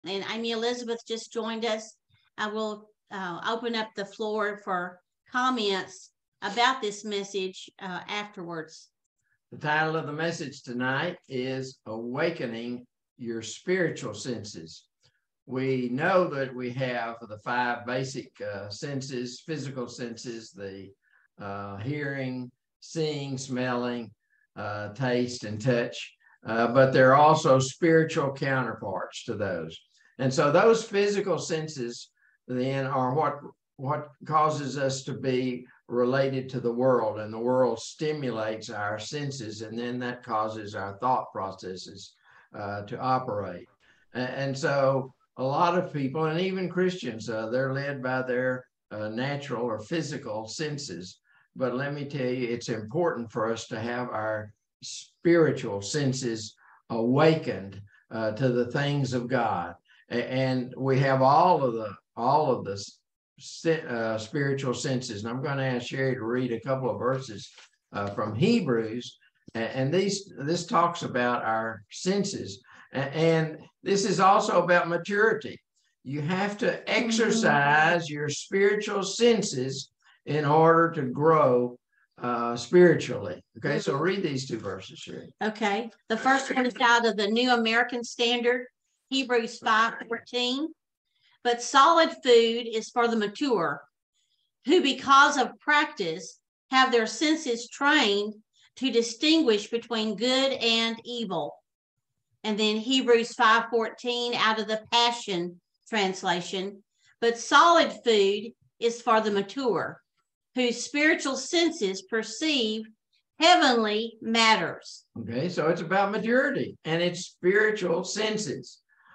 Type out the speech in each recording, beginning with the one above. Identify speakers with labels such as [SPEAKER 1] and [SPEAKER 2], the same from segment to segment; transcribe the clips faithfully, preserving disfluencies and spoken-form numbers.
[SPEAKER 1] and Amy Elizabeth just joined us. I will uh, open up the floor for comments about this message uh, afterwards.
[SPEAKER 2] The title of the message tonight is Awakening Your Spiritual Senses. We know that we have the five basic uh, senses, physical senses, the uh, hearing, seeing, smelling, uh, taste, and touch. Uh, but there are also spiritual counterparts to those. And so those physical senses then are what, what causes us to be related to the world, and the world stimulates our senses, and then that causes our thought processes uh, to operate. And, and so a lot of people, and even Christians, uh, they're led by their uh, natural or physical senses. But let me tell you, it's important for us to have our spiritual senses awakened uh, to the things of God. And we have all of the all of the uh, spiritual senses. And I'm going to ask Sherry to read a couple of verses uh, from Hebrews. And these this talks about our senses. And this is also about maturity. You have to exercise your spiritual senses in order to grow uh, spiritually. Okay, so read these two verses, Sherry.
[SPEAKER 1] Okay, the first one is out of the New American Standard, Hebrews five fourteen. But solid food is for the mature, who because of practice have their senses trained to distinguish between good and evil. And then Hebrews five fourteen out of the Passion Translation. But solid food is for the mature, whose spiritual senses perceive heavenly matters.
[SPEAKER 2] Okay, so it's about maturity and it's spiritual senses.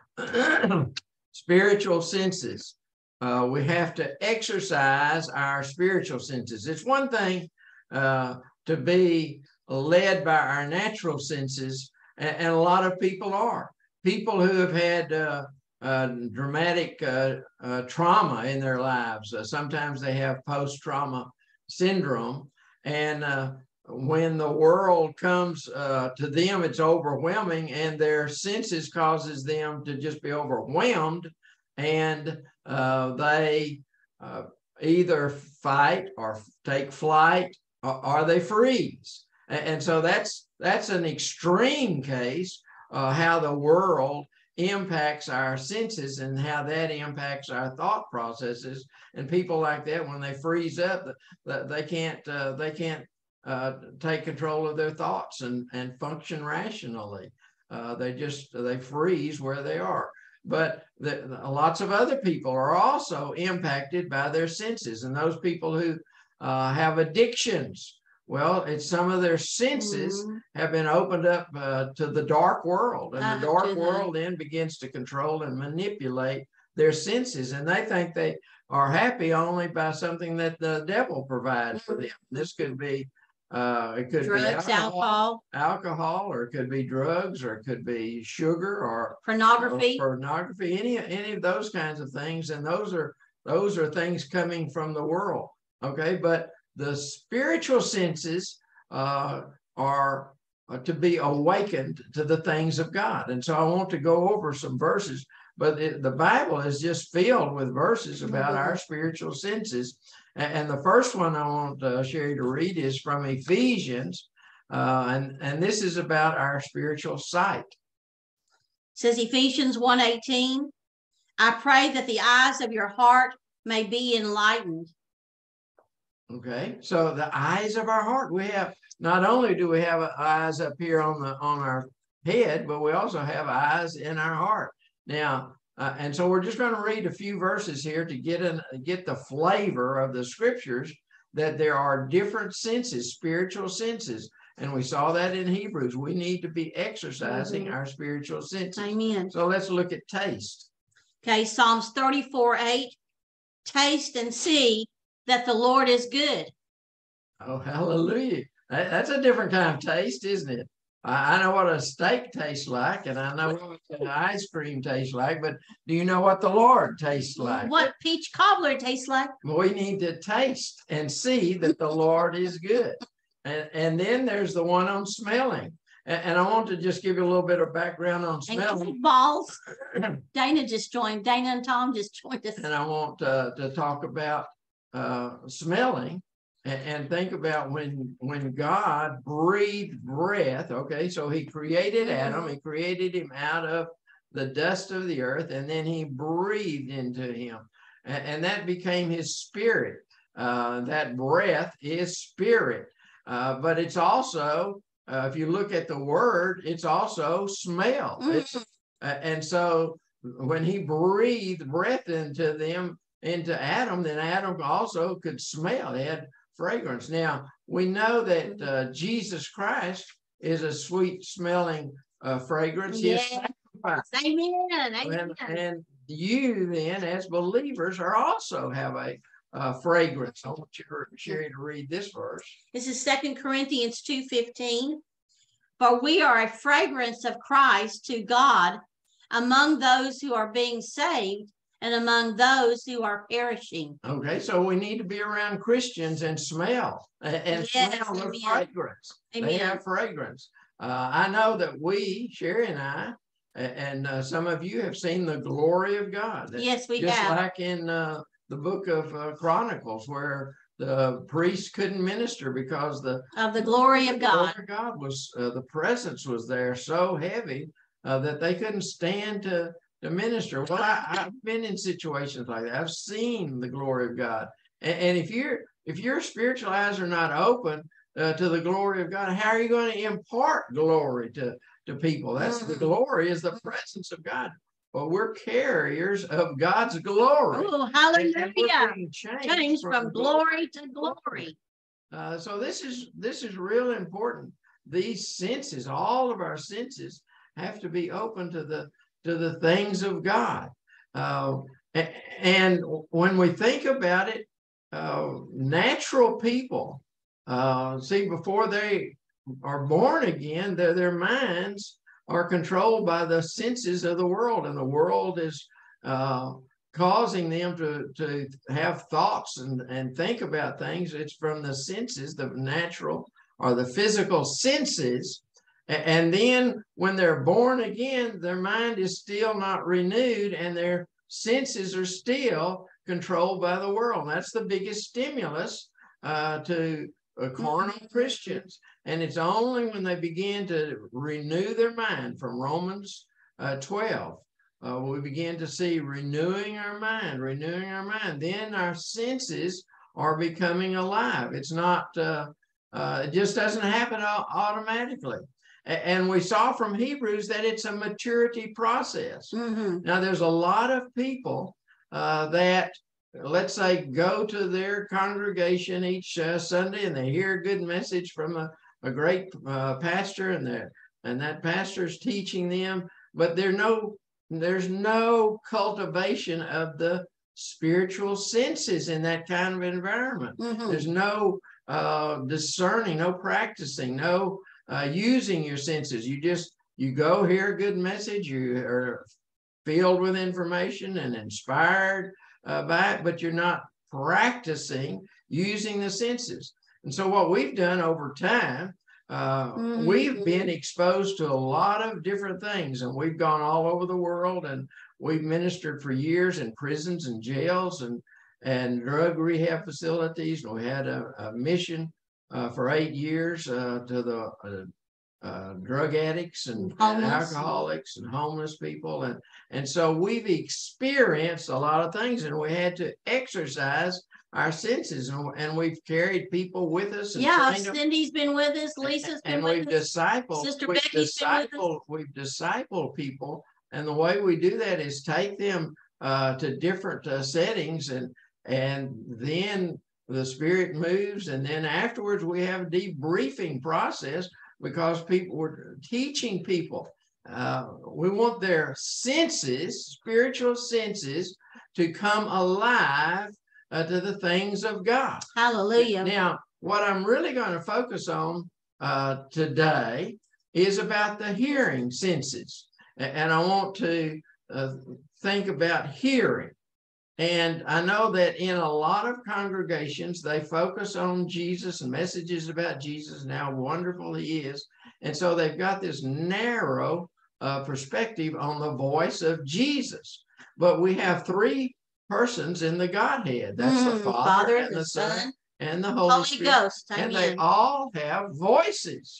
[SPEAKER 2] Spiritual senses. Uh, we have to exercise our spiritual senses. It's one thing uh, to be led by our natural senses, and, and a lot of people are. People who have had uh, uh, dramatic uh, uh, trauma in their lives. Uh, sometimes they have post-trauma syndrome, and uh, when the world comes uh, to them, it's overwhelming, and their senses causes them to just be overwhelmed, and uh, they uh, either fight or take flight, or, or they freeze. And, and so that's that's an extreme case uh, how the world impacts our senses and how that impacts our thought processes. And people like that, when they freeze up, they can't uh, they can't uh, take control of their thoughts and and function rationally. Uh, they just they freeze where they are. But the, the, lots of other people are also impacted by their senses, and those people who uh, have addictions. Well, it's some of their senses mm-hmm. have been opened up uh, to the dark world, and uh, the dark world then begins to control and manipulate their senses, and they think they are happy only by something that the devil provides for them. This could be uh, it could
[SPEAKER 1] drugs,
[SPEAKER 2] be alcohol,
[SPEAKER 1] alcohol,
[SPEAKER 2] alcohol, or it could be drugs, or it could be sugar, or
[SPEAKER 1] pornography,
[SPEAKER 2] or pornography, any any of those kinds of things, and those are those are things coming from the world. Okay, but the spiritual senses uh, are uh, to be awakened to the things of God. And so I want to go over some verses, but it, the Bible is just filled with verses about mm-hmm. our spiritual senses. And, and the first one I want uh, Sherry to read is from Ephesians, uh, and, and this is about our spiritual sight.
[SPEAKER 1] It says Ephesians one eighteen, I pray that the eyes of your heart may be enlightened.
[SPEAKER 2] Okay, so the eyes of our heart, we have, not only do we have eyes up here on the on our head, but we also have eyes in our heart. Now, uh, and so we're just going to read a few verses here to get in, get the flavor of the scriptures, that there are different senses, spiritual senses. And we saw that in Hebrews. We need to be exercising mm-hmm. our spiritual senses.
[SPEAKER 1] Amen.
[SPEAKER 2] So let's look at taste.
[SPEAKER 1] Okay, Psalms thirty-four eight, taste and see that the Lord is good.
[SPEAKER 2] Oh, hallelujah. That, that's a different kind of taste, isn't it? I, I know what a steak tastes like, and I know what an ice cream tastes like, but do you know what the Lord tastes like?
[SPEAKER 1] What peach cobbler tastes like?
[SPEAKER 2] We need to taste and see that the Lord is good. And, and then there's the one on smelling. And, and I want to just give you a little bit of background on
[SPEAKER 1] And
[SPEAKER 2] smelling.
[SPEAKER 1] balls. Dana just joined. Dana and Tom just joined us.
[SPEAKER 2] And I want uh, to talk about uh, smelling and, and think about when when God breathed breath. Okay, so he created
[SPEAKER 1] Mm-hmm.
[SPEAKER 2] Adam. He created him out of the dust of the earth, and then he breathed into him. And, and that became his spirit. Uh, that breath is spirit. Uh, but it's also, uh, if you look at the word, it's also smell. Mm-hmm. It's, uh, and so when he breathed breath into them, into Adam, then Adam also could smell. He had fragrance. Now, we know that uh, Jesus Christ is a sweet smelling uh, fragrance.
[SPEAKER 1] Yes. Amen. Amen.
[SPEAKER 2] And, and you then, as believers, are also have a uh, fragrance. I want you, Sherry, to read this verse.
[SPEAKER 1] This is Second Corinthians two fifteen. For we are a fragrance of Christ to God among those who are being saved and among those who are perishing.
[SPEAKER 2] Okay, so we need to be around Christians and smell and
[SPEAKER 1] yes,
[SPEAKER 2] smell the
[SPEAKER 1] amen.
[SPEAKER 2] fragrance.
[SPEAKER 1] Amen.
[SPEAKER 2] They have fragrance. Uh, I know that we, Sherry and I, and uh, some of you have seen the glory of God.
[SPEAKER 1] Yes, we
[SPEAKER 2] just
[SPEAKER 1] have.
[SPEAKER 2] Just like in uh, the book of uh, Chronicles, where the priests couldn't minister because the
[SPEAKER 1] of the glory of God.
[SPEAKER 2] The glory of God was uh, the presence was there so heavy uh, that they couldn't stand to to minister. Well, I, I've been in situations like that. I've seen the glory of God, and, and if you're if your spiritual eyes are not open uh, to the glory of God, how are you going to impart glory to to people? That's mm-hmm. the glory is the presence of God. Well, we're carriers of God's glory.
[SPEAKER 1] Oh, hallelujah!
[SPEAKER 2] And, and changed,
[SPEAKER 1] changed from, from glory to glory.
[SPEAKER 2] Uh, so this is this is real important. These senses, all of our senses, have to be open to the to the things of God. Uh, and when we think about it, uh, natural people, uh, see, before they are born again, their their minds are controlled by the senses of the world, and the world is uh, causing them to, to have thoughts and, and think about things. It's from the senses, the natural or the physical senses. And then when they're born again, their mind is still not renewed and their senses are still controlled by the world. That's the biggest stimulus uh, to uh, carnal Christians. And it's only when they begin to renew their mind from Romans uh, twelve, uh, we begin to see renewing our mind, renewing our mind. Then our senses are becoming alive. It's not, uh, uh, it just doesn't happen automatically. And we saw from Hebrews that it's a maturity process. Mm-hmm. Now, there's a lot of people uh, that, let's say, go to their congregation each uh, Sunday and they hear a good message from a, a great uh, pastor, and that and that pastor's teaching them, but there no there's no cultivation of the spiritual senses in that kind of environment. Mm-hmm. There's no uh, discerning, no practicing, no uh, using your senses. You just you go hear a good message, you are filled with information and inspired uh, by it, but you're not practicing using the senses. And so what we've done over time, uh, mm-hmm. we've been exposed to a lot of different things, and we've gone all over the world, and we've ministered for years in prisons and jails and, and drug rehab facilities. And we had a, a mission uh, for eight years uh, to the uh, uh, drug addicts and, and alcoholics and homeless people. And, and so we've experienced a lot of things, and we had to exercise our senses, and, and we've carried people with us. And
[SPEAKER 1] yeah, Cindy's been with us, Lisa's been
[SPEAKER 2] and
[SPEAKER 1] with
[SPEAKER 2] we've
[SPEAKER 1] us.
[SPEAKER 2] Discipled,
[SPEAKER 1] Sister
[SPEAKER 2] we've
[SPEAKER 1] Becky's
[SPEAKER 2] discipled,
[SPEAKER 1] been with us.
[SPEAKER 2] We've discipled people, and the way we do that is take them uh, to different uh, settings, and and then the Spirit moves, and then afterwards we have a debriefing process because people were teaching people. Uh, we want their senses, spiritual senses, to come alive Uh, to the things of God.
[SPEAKER 1] Hallelujah.
[SPEAKER 2] Now, what I'm really going to focus on uh, today is about the hearing senses. And I want to uh, think about hearing. And I know that in a lot of congregations, they focus on Jesus and messages about Jesus and how wonderful he is. And so they've got this narrow uh, perspective on the voice of Jesus. But we have three persons in the Godhead. That's mm, the Father, Father and the Son, Son and the Holy, Holy Spirit. Ghost. And they all have voices.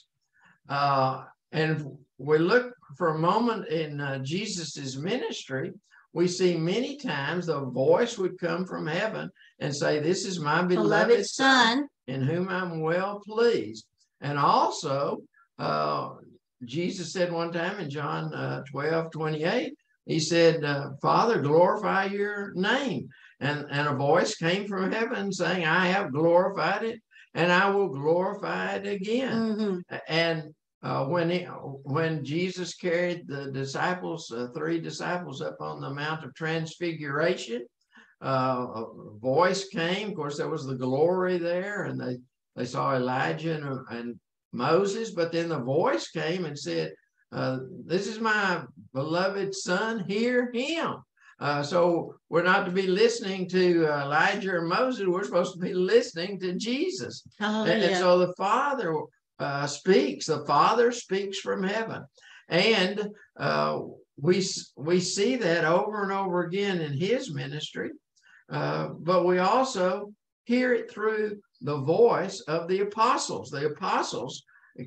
[SPEAKER 2] Uh, and we look for a moment in uh, Jesus's ministry, we see many times the voice would come from heaven and say, "This is my beloved, beloved Son, Son, in whom I'm well pleased." And also, uh, Jesus said one time in John uh, twelve twenty-eight, he said, uh, "Father, glorify your name." And, and a voice came from heaven saying, "I have glorified it, and I will glorify it again." Mm-hmm. And uh, when he, when Jesus carried the disciples, uh, three disciples, up on the Mount of Transfiguration, uh, a voice came. Of course, there was the glory there, and they they saw Elijah and, and Moses. But then the voice came and said, uh, "This is my beloved Son. Hear him." Uh, so we're not to be listening to uh, Elijah or Moses. We're supposed to be listening to Jesus. Oh, and, yeah. and so the Father uh, speaks. The Father speaks from heaven. And uh, we, we see that over and over again in his ministry. Uh, but we also hear it through the voice of the apostles. The apostles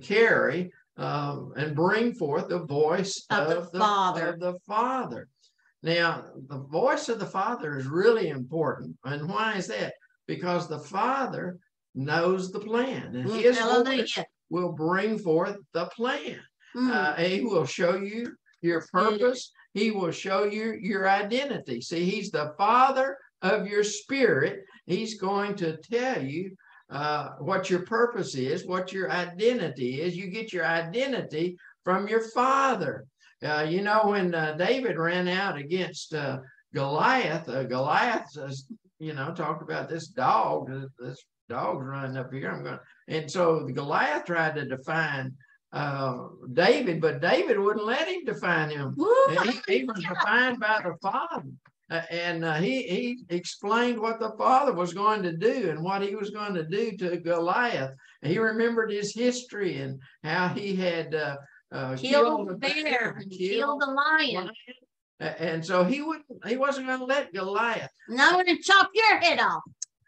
[SPEAKER 2] carry um, and bring forth the voice of, of, the, Father. of the Father. Now, the voice of the Father is really important. And why is that? Because the Father knows the plan, and mm, his voice will bring forth the plan. Mm. Uh, he will show you your purpose. He will show you your identity. See, he's the Father of your spirit. He's going to tell you uh, what your purpose is, what your identity is. You get your identity from your Father. Uh, you know, when uh, David ran out against uh, Goliath, uh, Goliath, uh, you know, talked about this dog. This dog's running up here. I'm going, and so the Goliath tried to define uh, David, but David wouldn't let him define him. He, he was defined by the Father, uh, and uh, he he explained what the Father was going to do and what he was going to do to Goliath. And he remembered his history and how he had. Uh, Uh,
[SPEAKER 1] killed the bear, and killed the lion.
[SPEAKER 2] lion. And so he wouldn't, he wasn't going to let Goliath.
[SPEAKER 1] No, to chop your head off.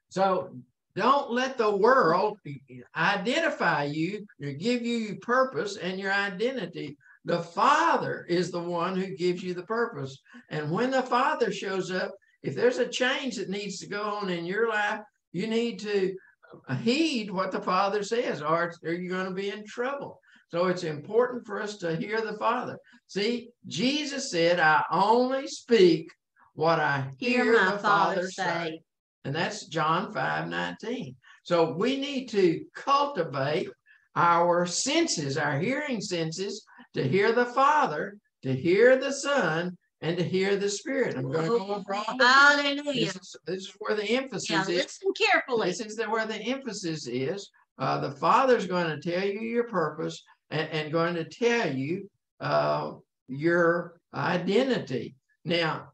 [SPEAKER 2] So don't let the world identify you or give you purpose and your identity. The Father is the one who gives you the purpose. And when the Father shows up, if there's a change that needs to go on in your life, you need to heed what the Father says, or are you going to be in trouble? So it's important for us to hear the Father. See, Jesus said, "I only speak what I hear, hear my the Father say. say." And that's John five nineteen. So we need to cultivate our senses, our hearing senses, to hear the Father, to hear the Son, and to hear the Spirit. I'm going to go over all
[SPEAKER 1] Hallelujah.
[SPEAKER 2] This is, this is where the emphasis
[SPEAKER 1] yeah,
[SPEAKER 2] is.
[SPEAKER 1] Listen carefully.
[SPEAKER 2] This is the, where the emphasis is. Uh, the Father's going to tell you your purpose, And, and going to tell you uh, your identity. Now,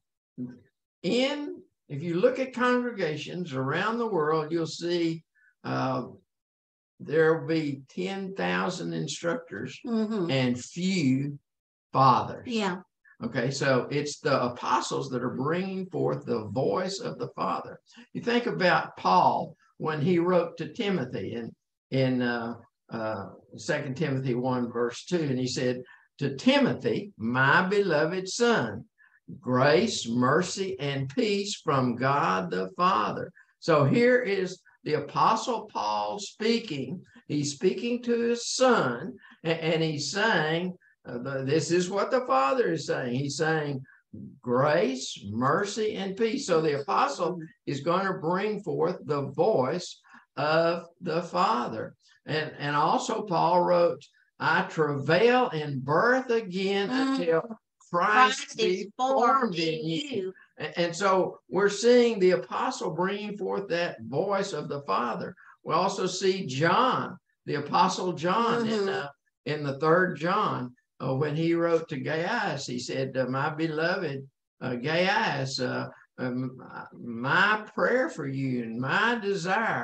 [SPEAKER 2] in if you look at congregations around the world, you'll see uh, there will be ten thousand instructors mm-hmm. and few fathers.
[SPEAKER 1] Yeah.
[SPEAKER 2] Okay, so it's the apostles that are bringing forth the voice of the Father. You think about Paul when he wrote to Timothy in in uh, Uh, Second Timothy one verse two, and he said, "To Timothy, my beloved son, grace, mercy, and peace from God the Father." So here is the Apostle Paul speaking. He's speaking to his son, and, and he's saying, uh, the, this is what the Father is saying. He's saying grace, mercy, and peace. So the Apostle is going to bring forth the voice of the Father. And, and also Paul wrote, "I travail in birth again mm. until Christ, Christ be formed in you." And, and so we're seeing the apostle bringing forth that voice of the Father. We also see John, the apostle John, mm-hmm. in, uh, in the third John, uh, when he wrote to Gaius, he said, uh, "My beloved uh, Gaius, uh, um, my prayer for you and my desire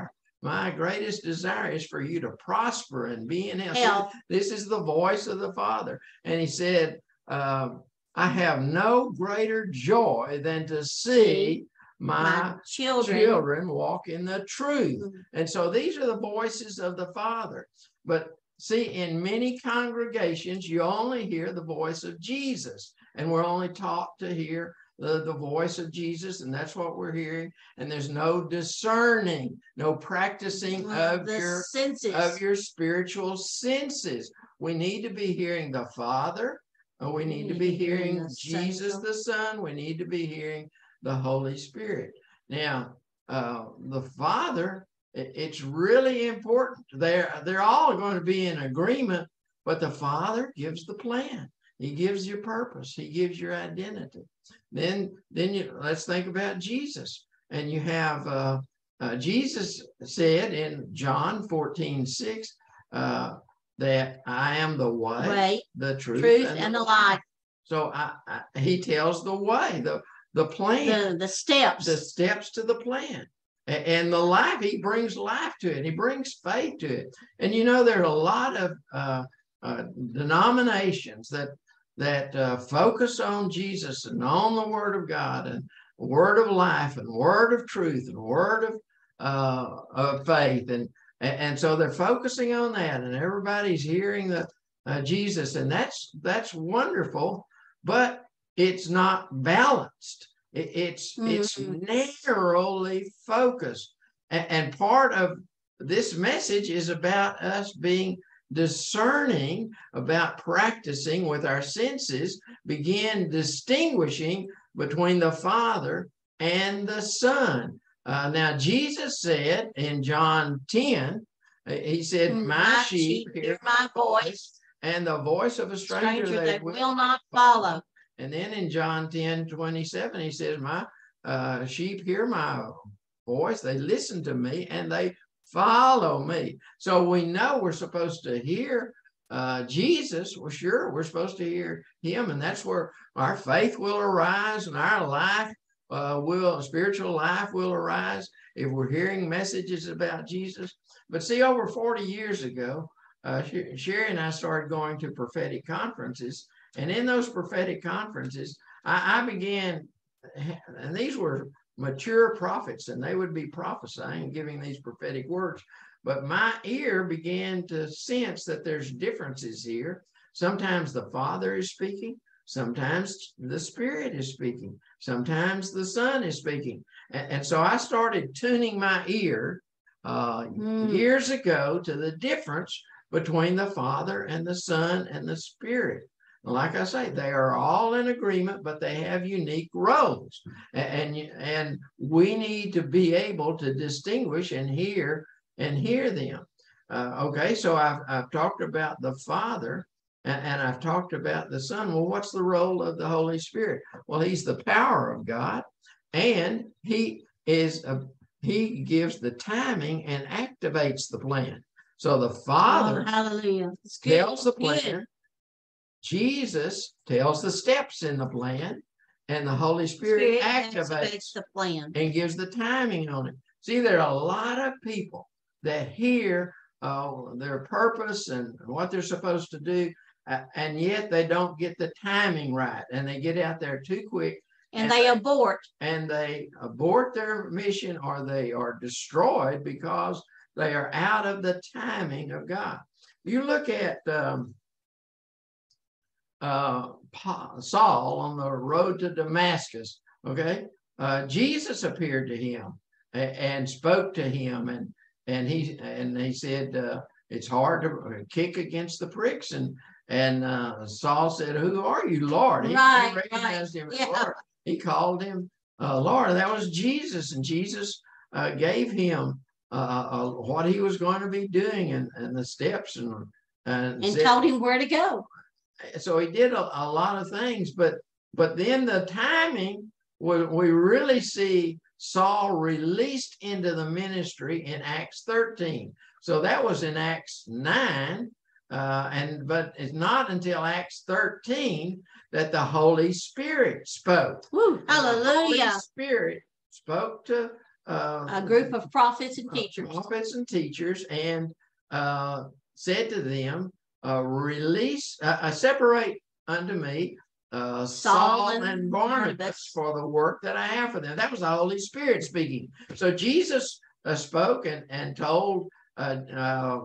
[SPEAKER 2] my greatest desire is for you to prosper and be in health.
[SPEAKER 1] Health.
[SPEAKER 2] This is the voice of the Father. And he said, um, I have no greater joy than to see my,
[SPEAKER 1] my children.
[SPEAKER 2] children walk in the truth.
[SPEAKER 1] Mm-hmm.
[SPEAKER 2] And so these are the voices of the Father. But see, in many congregations, you only hear the voice of Jesus. And we're only taught to hear the, the voice of Jesus. And that's what we're hearing. And there's no discerning, no practicing
[SPEAKER 1] Uh,
[SPEAKER 2] of
[SPEAKER 1] the
[SPEAKER 2] your,
[SPEAKER 1] senses.
[SPEAKER 2] of your spiritual senses. We need to be hearing the Father. We need to be hearing Jesus the Son. We need to be hearing the Holy Spirit. Now, uh, the Father, it, it's really important. They're, they're all going to be in agreement, but the Father gives the plan. He gives you purpose. He gives your identity. Then, then you, let's think about Jesus. And you have, uh, uh, Jesus said in John fourteen six, uh, that I am the way,
[SPEAKER 1] way
[SPEAKER 2] the truth,
[SPEAKER 1] truth
[SPEAKER 2] and,
[SPEAKER 1] and
[SPEAKER 2] the,
[SPEAKER 1] the life.
[SPEAKER 2] So I, I, he tells the way, the, the plan,
[SPEAKER 1] the, the steps.
[SPEAKER 2] the steps to the plan. And, and the life, he brings life to it. He brings faith to it. And you know, there are a lot of uh, uh, denominations that that uh, focus on Jesus and on the Word of God and Word of life and Word of truth and Word of, uh, of faith. And, and so they're focusing on that, and everybody's hearing the uh, Jesus, and that's that's wonderful, but it's not balanced. It, it's mm-hmm. it's narrowly focused, and, and part of this message is about us being discerning, about practicing with our senses, begin distinguishing between the Father and the Son. Uh, now, Jesus said in John ten, he said, my, my sheep hear my voice, and the voice of a stranger, stranger they, they will,
[SPEAKER 1] will not follow.
[SPEAKER 2] And then in John ten twenty-seven, he says, my uh, sheep hear my voice, they listen to me, and they follow me. So we know we're supposed to hear uh, Jesus. Well, sure, we're supposed to hear him, and that's where our faith will arise, and our life uh, will, spiritual life will arise if we're hearing messages about Jesus. But see, over forty years ago, uh, Sherry and I started going to prophetic conferences, and in those prophetic conferences, I, I began, and these were mature prophets, and they would be prophesying and giving these prophetic words. But my ear began to sense that there's differences here. Sometimes the Father is speaking. Sometimes the Spirit is speaking. Sometimes the Son is speaking. And, and so I started tuning my ear uh, mm. years ago to the difference between the Father and the Son and the Spirit. Like I say, they are all in agreement, but they have unique roles. And, and, and we need to be able to distinguish and hear and hear them. Uh, okay, so I've, I've talked about the Father, and, and I've talked about the Son. Well, what's the role of the Holy Spirit? Well, he's the power of God, and he is a, he gives the timing and activates the plan. So the Father
[SPEAKER 1] oh, hallelujah.
[SPEAKER 2] tells the plan. Good. Jesus tells the steps in the plan, and the Holy Spirit, Spirit activates, activates
[SPEAKER 1] the plan
[SPEAKER 2] and gives the timing on it. See, there are a lot of people that hear uh, their purpose and what they're supposed to do, uh, and yet they don't get the timing right, and they get out there too quick.
[SPEAKER 1] And, and they, they abort.
[SPEAKER 2] And they abort their mission, or they are destroyed because they are out of the timing of God. You look at um, Uh, Saul on the road to Damascus. Okay, uh, Jesus appeared to him and, and spoke to him, and and he and he said, uh, "It's hard to kick against the pricks." And and uh, Saul said, "Who are you, Lord?" He,
[SPEAKER 1] right,
[SPEAKER 2] he recognized
[SPEAKER 1] right.
[SPEAKER 2] him as
[SPEAKER 1] yeah.
[SPEAKER 2] Lord. He called him uh, Lord. That was Jesus, and Jesus uh, gave him uh, uh, what he was going to be doing, and, and the steps, and and,
[SPEAKER 1] and
[SPEAKER 2] said,
[SPEAKER 1] told him where to go.
[SPEAKER 2] So he did a, a lot of things, but but then the timing, we, we really see Saul released into the ministry in Acts thirteen. So that was in Acts nine, uh, and but it's not until Acts thirteen that the Holy Spirit spoke.
[SPEAKER 1] Woo, hallelujah!
[SPEAKER 2] The Holy Spirit spoke to uh,
[SPEAKER 1] a group of prophets and teachers.
[SPEAKER 2] Uh, prophets and teachers, and uh, said to them, uh, release, uh, uh, separate unto me uh, Saul, Saul and, and Barnabas, Barnabas for the work that I have for them. That was the Holy Spirit speaking. So Jesus uh, spoke and, and told uh, uh,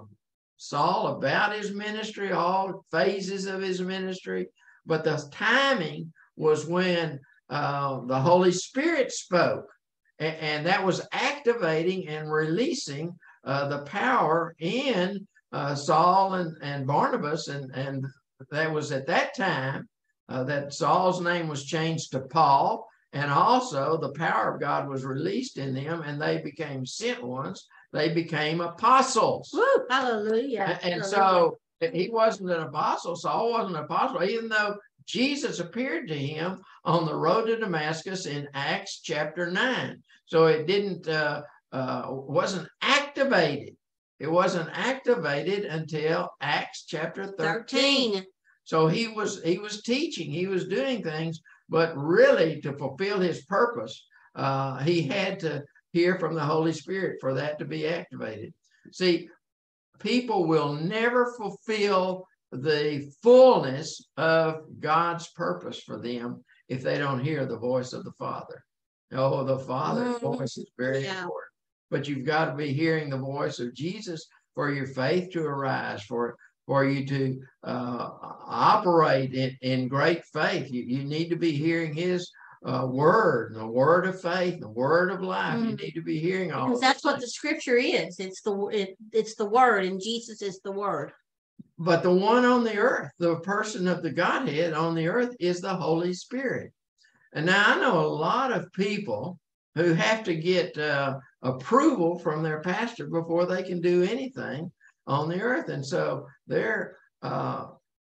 [SPEAKER 2] Saul about his ministry, all phases of his ministry. But the timing was when uh, the Holy Spirit spoke. And, and that was activating and releasing uh, the power in uh, Saul and, and Barnabas. And, and that was at that time uh, that Saul's name was changed to Paul. And also the power of God was released in them, and they became sent ones. They became apostles.
[SPEAKER 1] Woo, hallelujah.
[SPEAKER 2] And, and
[SPEAKER 1] hallelujah.
[SPEAKER 2] so he wasn't an apostle. Saul wasn't an apostle, even though Jesus appeared to him on the road to Damascus in Acts chapter nine. So it didn't, uh, uh, wasn't activated. It wasn't activated until Acts chapter thirteen. thirteen. So he was, he was teaching, he was doing things, but really to fulfill his purpose, uh, he had to hear from the Holy Spirit for that to be activated. See, people will never fulfill the fullness of God's purpose for them if they don't hear the voice of the Father. Oh, the Father's mm-hmm. voice is very yeah. important. But you've got to be hearing the voice of Jesus for your faith to arise, for, for you to uh, operate in, in great faith. You, you need to be hearing his uh, word, the word of faith, the word of life. Mm-hmm. You need to be hearing all
[SPEAKER 1] because that's what the scripture is. It's the, it, it's the word, and Jesus is the word.
[SPEAKER 2] But the one on the earth, the person of the Godhead on the earth, is the Holy Spirit. And now I know a lot of people who have to get uh, approval from their pastor before they can do anything on the earth. And so they're uh,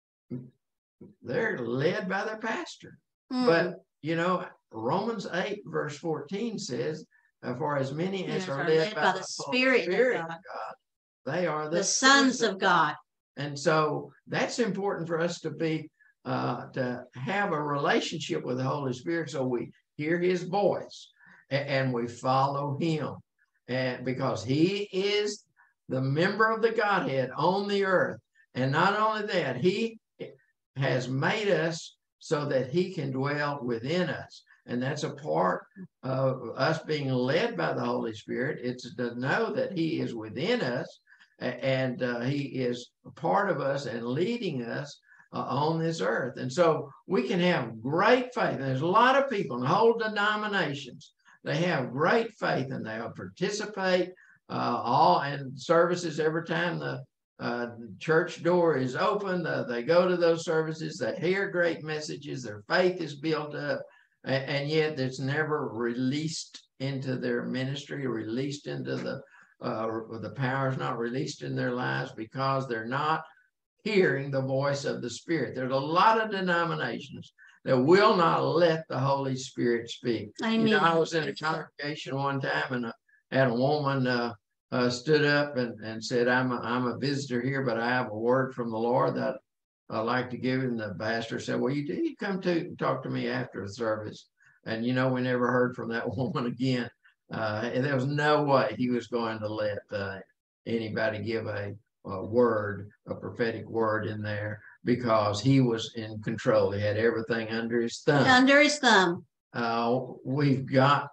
[SPEAKER 2] they're led by their pastor. Mm. But, you know, Romans eight, verse fourteen says, uh, for as many as yes, are, are led, led by, by the, the Spirit, Spirit of, God. of God, they are the,
[SPEAKER 1] the sons of God.
[SPEAKER 2] And so that's important for us to be, uh, to have a relationship with the Holy Spirit, so we hear his voice and, and we follow him. And because he is the member of the Godhead on the earth. And not only that, he has made us so that he can dwell within us. And that's a part of us being led by the Holy Spirit. It's to know that he is within us. And uh, he is a part of us and leading us uh, on this earth. And so we can have great faith. And there's a lot of people in whole denominations. They have great faith and they'll participate uh, all in services every time the uh, church door is open. Uh, they go to those services. They hear great messages. Their faith is built up. And, and yet it's never released into their ministry, released into the Uh, the power is not released in their lives because they're not hearing the voice of the Spirit. There's a lot of denominations that will not let the Holy Spirit speak.
[SPEAKER 1] Amen.
[SPEAKER 2] You know, I was in a congregation one time and uh, had a woman uh, uh, stood up and, and said, I'm a, I'm a visitor here, but I have a word from the Lord that I'd like to give. And the pastor said, well, you do you come to and talk to me after the service. And, you know, we never heard from that woman again. Uh, and there was no way he was going to let uh, anybody give a, a word, a prophetic word in there, because he was in control. He had everything under his thumb.
[SPEAKER 1] Under his thumb.
[SPEAKER 2] Uh, we've got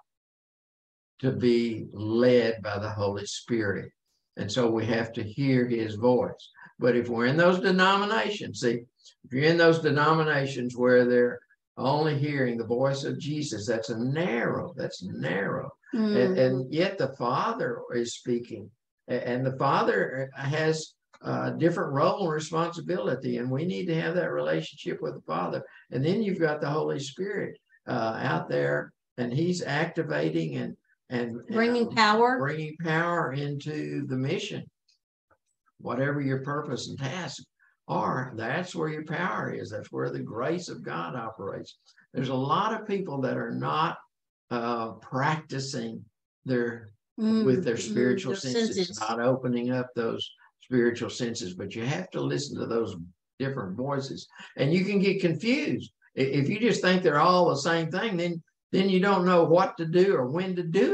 [SPEAKER 2] to be led by the Holy Spirit. And so we have to hear his voice. But if we're in those denominations, see, if you're in those denominations where they're only hearing the voice of Jesus, that's a narrow, that's narrow. Mm-hmm. And, and yet the Father is speaking, and the Father has a different role and responsibility, and we need to have that relationship with the Father. And then you've got the Holy Spirit uh, out there, and he's activating and and
[SPEAKER 1] bringing
[SPEAKER 2] uh,
[SPEAKER 1] power,
[SPEAKER 2] bringing power into the mission. Whatever your purpose and task are, that's where your power is. That's where the grace of God operates. There's a lot of people that are not uh, practicing their mm, with their spiritual mm, senses, senses, not opening up those spiritual senses. But you have to listen to those different voices, and you can get confused if you just think they're all the same thing. Then then you don't know what to do or when to do it.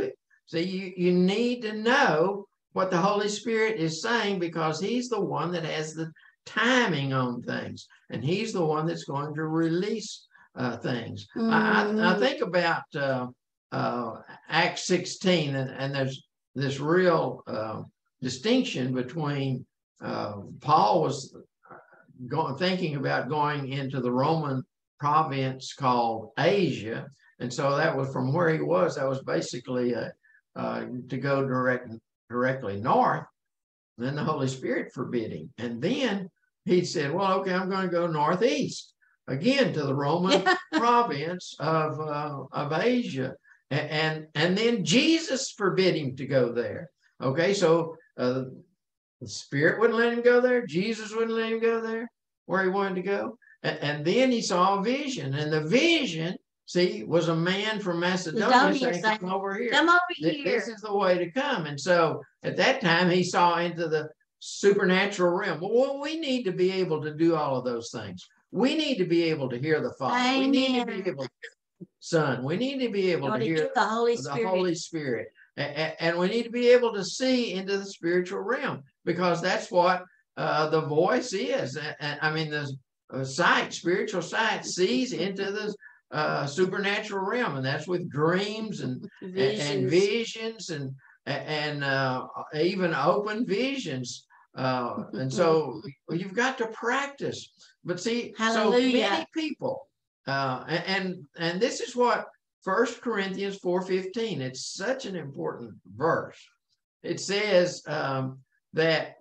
[SPEAKER 2] So you, you need to know what the Holy Spirit is saying, because he's the one that has the timing on things, and he's the one that's going to release uh, things. Mm. I, I, I think about uh, uh, Acts sixteen, and, and there's this real uh, distinction between uh, Paul was going, thinking about going into the Roman province called Asia, and so that was from where he was. That was basically a, uh, to go direct. directly north. Then the Holy Spirit forbid him. And then he said, well, okay, I'm going to go northeast again to the Roman province of, uh, of Asia. And, and, and then Jesus forbid him to go there. Okay, so uh, the Spirit wouldn't let him go there. Jesus wouldn't let him go there where he wanted to go. And, and then he saw a vision, and the vision, see, was a man from Macedonia saying, come over here.
[SPEAKER 1] Come over here.
[SPEAKER 2] This is the way to come. And so at that time, he saw into the supernatural realm. Well, we need to be able to do all of those things. We need to be able to hear the Father. Amen. We need to be able to hear the Son. We need to be able to, to hear
[SPEAKER 1] the Holy Spirit.
[SPEAKER 2] The Holy Spirit. And, and we need to be able to see into the spiritual realm, because that's what uh, the voice is. And, I mean, the uh, sight, spiritual sight, sees into the Uh, supernatural realm, and that's with dreams and visions. and, and visions and and uh, even open visions. Uh, and so you've got to practice. But see, Hallelujah. So many people, uh, and and this is what First Corinthians four fifteen. It's such an important verse. It says um, that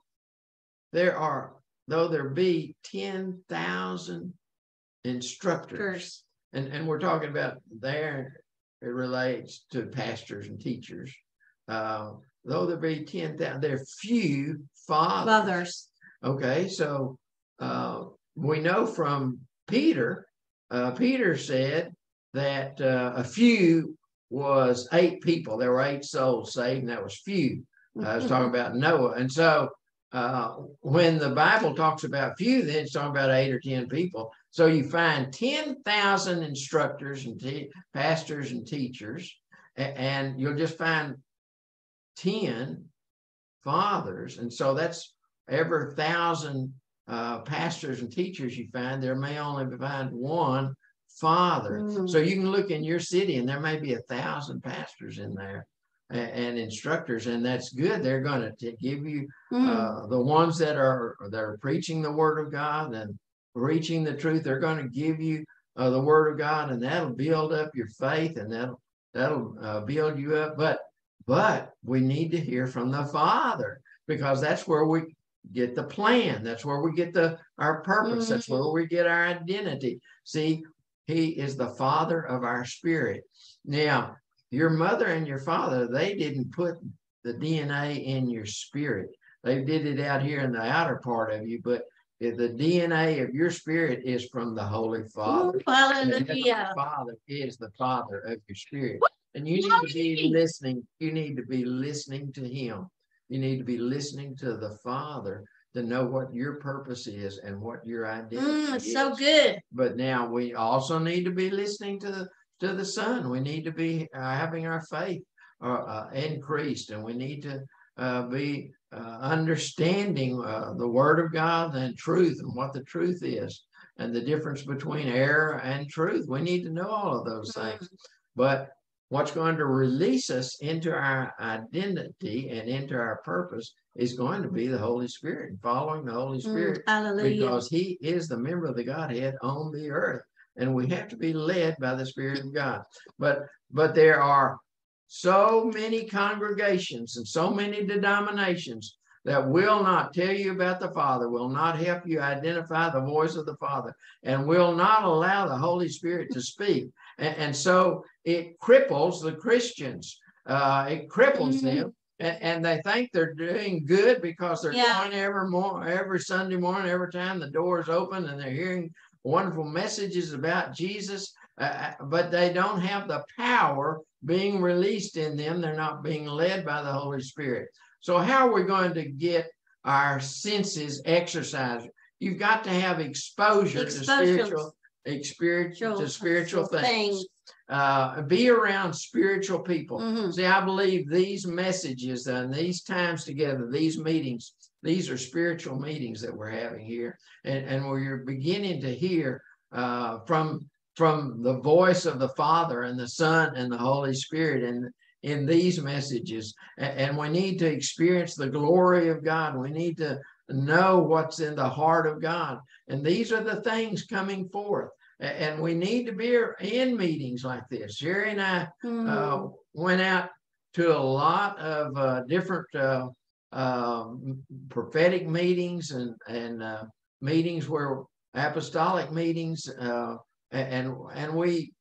[SPEAKER 2] there are, though there be ten thousand instructors. First. And, and we're talking about there, it relates to pastors and teachers. Uh, though there be ten thousand, there are few fathers.
[SPEAKER 1] Fathers.
[SPEAKER 2] Okay, so uh, we know from Peter, uh, Peter said that uh, a few was eight people. There were eight souls saved, and that was few. Uh, I was talking about Noah. And so uh, when the Bible talks about few, then it's talking about eight or ten people. So you find ten thousand instructors and te- pastors and teachers, and, and you'll just find ten fathers. And so that's every thousand uh, pastors and teachers you find, there may only find one father. Mm-hmm. So you can look in your city, and there may be a thousand pastors in there and, and instructors, and that's good. They're going to give you mm-hmm. uh, the ones that are that are preaching the Word of God and reaching the truth. They're going to give you uh, the Word of God, and that'll build up your faith, and that'll that'll uh, build you up. But but we need to hear from the Father, because that's where we get the plan. That's where we get the our purpose. Mm-hmm. That's where we get our identity. See, He is the Father of our spirit. Now, your mother and your father, they didn't put the D N A in your spirit. They did it out here in the outer part of you, but the D N A of your spirit is from the Holy Father.
[SPEAKER 1] Ooh, hallelujah.
[SPEAKER 2] The Father is the Father of your spirit. And you need to be listening. You need to be listening to Him. You need to be listening to the Father to know what your purpose is and what your identity mm,
[SPEAKER 1] it's
[SPEAKER 2] is.
[SPEAKER 1] So good.
[SPEAKER 2] But now we also need to be listening to the, to the Son. We need to be uh, having our faith uh, uh, increased, and we need to uh, be Uh, understanding uh, the Word of God and truth, and what the truth is, and the difference between error and truth. We need to know all of those things. But what's going to release us into our identity and into our purpose is going to be the Holy Spirit, following the Holy Spirit,
[SPEAKER 1] mm,
[SPEAKER 2] because He is the member of the Godhead on the earth, and we have to be led by the Spirit of God. But but there are so many congregations and so many denominations that will not tell you about the Father, will not help you identify the voice of the Father, and will not allow the Holy Spirit to speak. And, and so it cripples the Christians. Uh, it cripples mm-hmm. them, and, and they think they're doing good because they're yeah. going every more every Sunday morning, every time the door is open, and they're hearing wonderful messages about Jesus, uh, but they don't have the power being released in them. They're not being led by the Holy Spirit. So how are we going to get our senses exercised? You've got to have exposure, exposure. to spiritual experiential to spiritual things. things. Uh, be around spiritual people. Mm-hmm. See, I believe these messages and these times together, these meetings, these are spiritual meetings that we're having here, and, and where you're beginning to hear uh, from from the voice of the Father and the Son and the Holy Spirit in, in these messages. And, and we need to experience the glory of God. We need to know what's in the heart of God. And these are the things coming forth. And we need to be in meetings like this. Sherry and I mm. uh, went out to a lot of uh, different uh, uh, prophetic meetings and, and uh, meetings where apostolic meetings, uh, and, and we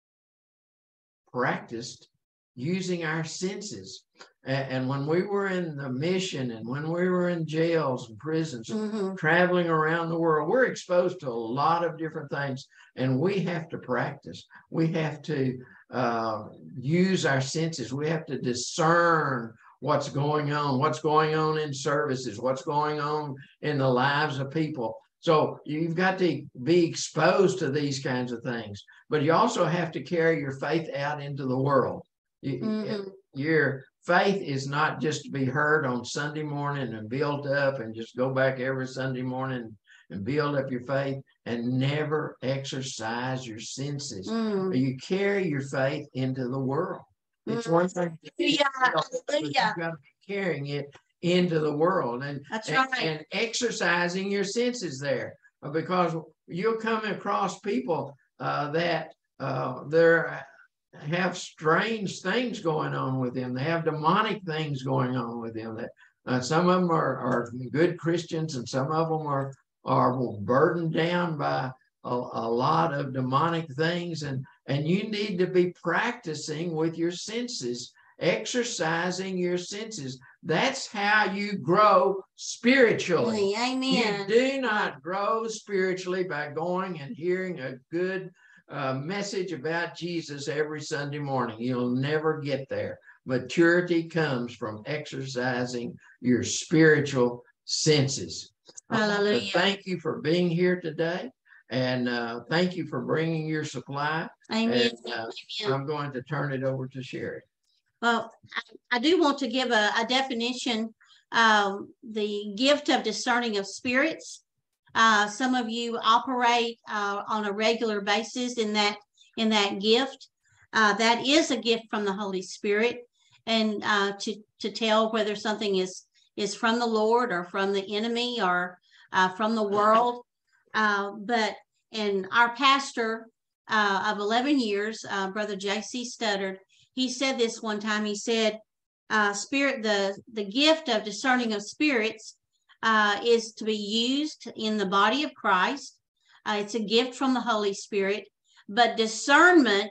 [SPEAKER 2] practiced using our senses. And when we were in the mission and when we were in jails and prisons, mm-hmm. traveling around the world, we're exposed to a lot of different things, and we have to practice. We have to uh, use our senses. We have to discern what's going on, what's going on in services, what's going on in the lives of people. So you've got to be exposed to these kinds of things, but you also have to carry your faith out into the world. Mm-hmm. Your faith is not just to be heard on Sunday morning and built up and just go back every Sunday morning and build up your faith and never exercise your senses. Mm. You carry your faith into the world. It's mm. one thing to yeah. You've got to be carrying it into the world and, That's right. and, and exercising your senses there, because you'll come across people uh, that uh, they're have strange things going on with them. They have demonic things going on with them. That uh, some of them are, are good Christians, and some of them are are burdened down by a, a lot of demonic things. And and you need to be practicing with your senses, exercising your senses. That's how you grow spiritually.
[SPEAKER 1] Amen.
[SPEAKER 2] You do not grow spiritually by going and hearing a good uh, message about Jesus every Sunday morning. You'll never get there. Maturity comes from exercising your spiritual senses.
[SPEAKER 1] Hallelujah.
[SPEAKER 2] Thank you for being here today. And uh, thank you for bringing your supply.
[SPEAKER 1] Amen.
[SPEAKER 2] And, uh, Amen. I'm going to turn it over to Sherry.
[SPEAKER 1] Well, I, I do want to give a, a definition. Um, the gift of discerning of spirits. Uh, some of you operate uh, on a regular basis in that in that gift. Uh, that is a gift from the Holy Spirit, and uh, to to tell whether something is is from the Lord or from the enemy or uh, from the world. Uh, but and our pastor uh, of eleven years, uh, Brother J C Studdard, he said this one time. He said, uh, "Spirit, the the gift of discerning of spirits uh, is to be used in the body of Christ. Uh, it's a gift from the Holy Spirit, but discernment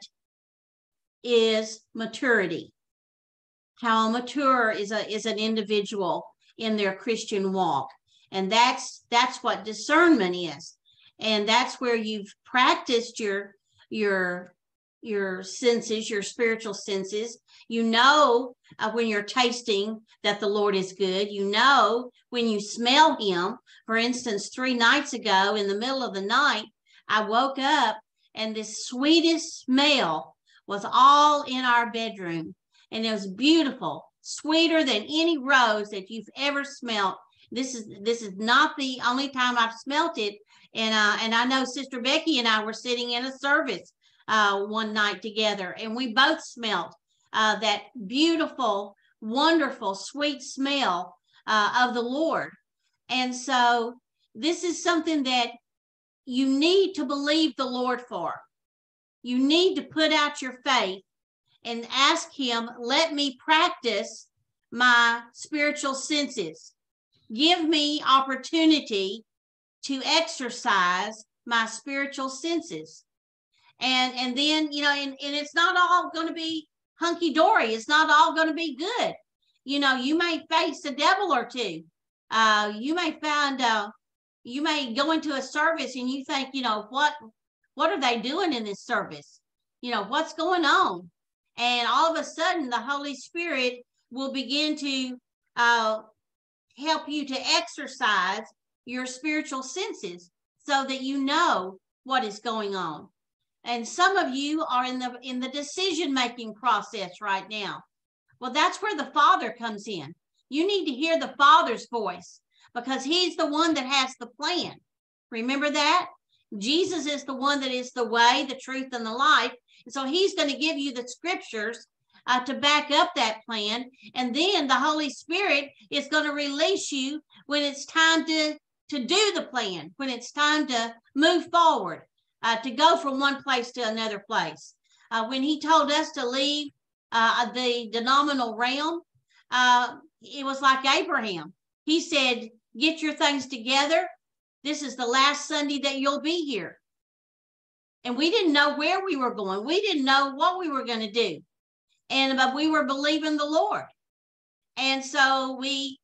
[SPEAKER 1] is maturity. How mature is a is an individual in their Christian walk, and that's that's what discernment is, and that's where you've practiced your your your senses, your spiritual senses. You know uh, when you're tasting that the Lord is good. You know when you smell him. For instance, three nights ago in the middle of the night, I woke up and this sweetest smell was all in our bedroom. And it was beautiful, sweeter than any rose that you've ever smelled. This is this is not the only time I've smelt it. And uh, and I know Sister Becky and I were sitting in a service uh, one night together, and we both smelled uh, that beautiful, wonderful, sweet smell uh, of the Lord. And so this is something that you need to believe the Lord for. You need to put out your faith and ask him, let me practice my spiritual senses. Give me opportunity to exercise my spiritual senses. And, and then, you know, and, and it's not all going to be hunky-dory. It's not all going to be good. You know, you may face a devil or two. Uh, you may find, uh, you may go into a service and you think, you know, what, what are they doing in this service? You know, what's going on? And all of a sudden, the Holy Spirit will begin to uh, help you to exercise your spiritual senses so that you know what is going on. And some of you are in the in the decision-making process right now. Well, that's where the Father comes in. You need to hear the Father's voice because he's the one that has the plan. Remember that? Jesus is the one that is the way, the truth, and the life. And so he's going to give you the scriptures uh, to back up that plan. And then the Holy Spirit is going to release you when it's time to, to do the plan, when it's time to move forward, uh, to go from one place to another place. Uh, when he told us to leave uh, the denominational realm, uh, it was like Abraham. He said, get your things together. This is the last Sunday that you'll be here. And we didn't know where we were going. We didn't know what we were going to do. And but we were believing the Lord. And so we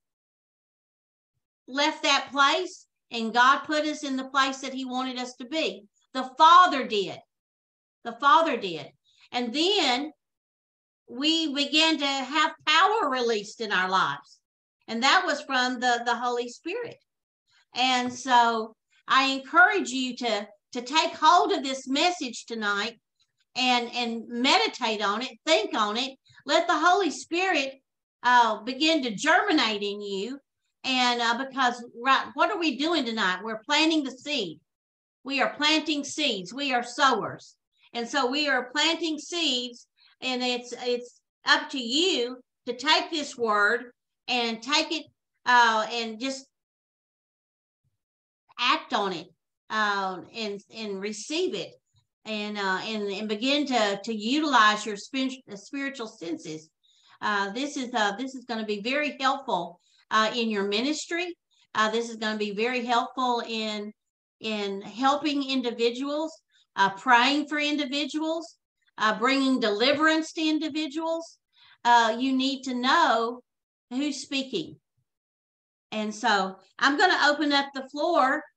[SPEAKER 1] left that place, and God put us in the place that he wanted us to be. The Father did. The Father did. And then we began to have power released in our lives. And that was from the, the Holy Spirit. And so I encourage you to, to take hold of this message tonight and, and meditate on it, think on it. Let the Holy Spirit uh, begin to germinate in you. And uh, because right, what are we doing tonight? We're planting the seed. We are planting seeds. We are sowers. And so we are planting seeds, and it's, it's up to you to take this word and take it uh, and just act on it uh, and, and receive it and, uh, and, and begin to, to utilize your spiritual senses. Uh, this is, uh, this is going to be very helpful uh, in your ministry. Uh, this is going to be very helpful in, in helping individuals, uh, praying for individuals, uh, bringing deliverance to individuals. Uh, you need to know who's speaking. And so I'm going to open up the floor